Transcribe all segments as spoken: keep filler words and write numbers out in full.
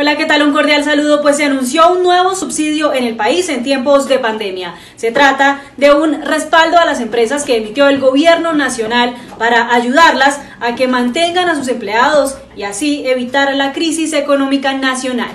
Hola, ¿qué tal? Un cordial saludo. Pues se anunció un nuevo subsidio en el país en tiempos de pandemia. Se trata de un respaldo a las empresas que emitió el gobierno nacional para ayudarlas a que mantengan a sus empleados y así evitar la crisis económica nacional.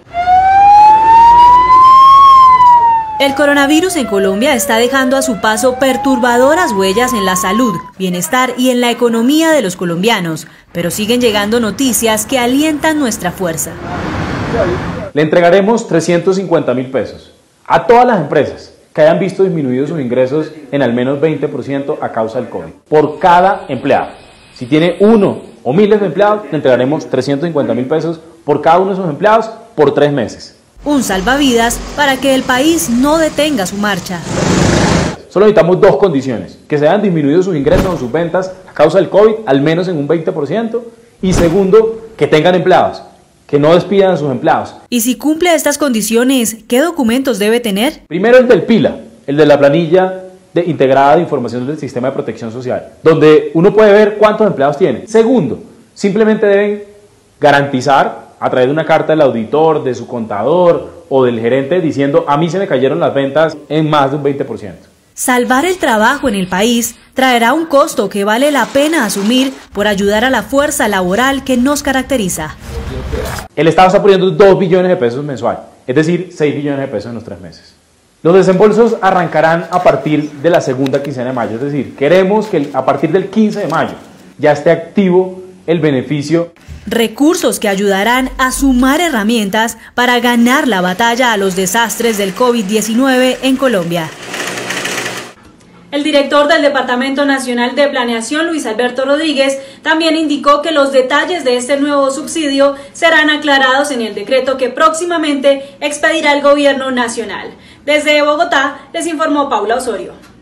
El coronavirus en Colombia está dejando a su paso perturbadoras huellas en la salud, bienestar y en la economía de los colombianos, pero siguen llegando noticias que alientan nuestra fuerza. Le entregaremos trescientos cincuenta mil pesos a todas las empresas que hayan visto disminuidos sus ingresos en al menos veinte por ciento a causa del COVID, por cada empleado. Si tiene uno o miles de empleados, le entregaremos trescientos cincuenta mil pesos por cada uno de esos empleados por tres meses. Un salvavidas para que el país no detenga su marcha. Solo necesitamos dos condiciones: que se hayan disminuido sus ingresos o sus ventas a causa del COVID, al menos en un veinte por ciento, y segundo, que tengan empleados, que no despidan a sus empleados. Y si cumple estas condiciones, ¿qué documentos debe tener? Primero el del PILA, el de la planilla de integrada de información del Sistema de Protección Social, donde uno puede ver cuántos empleados tiene. Segundo, simplemente deben garantizar a través de una carta del auditor, de su contador o del gerente diciendo: a mí se me cayeron las ventas en más de un veinte por ciento. Salvar el trabajo en el país traerá un costo que vale la pena asumir por ayudar a la fuerza laboral que nos caracteriza. El Estado está poniendo dos billones de pesos mensual, es decir, seis billones de pesos en los tres meses. Los desembolsos arrancarán a partir de la segunda quincena de mayo, es decir, queremos que a partir del quince de mayo ya esté activo el beneficio. Recursos que ayudarán a sumar herramientas para ganar la batalla a los desastres del COVID diecinueve en Colombia. El director del Departamento Nacional de Planeación, Luis Alberto Rodríguez, también indicó que los detalles de este nuevo subsidio serán aclarados en el decreto que próximamente expedirá el Gobierno Nacional. Desde Bogotá les informó Paula Osorio.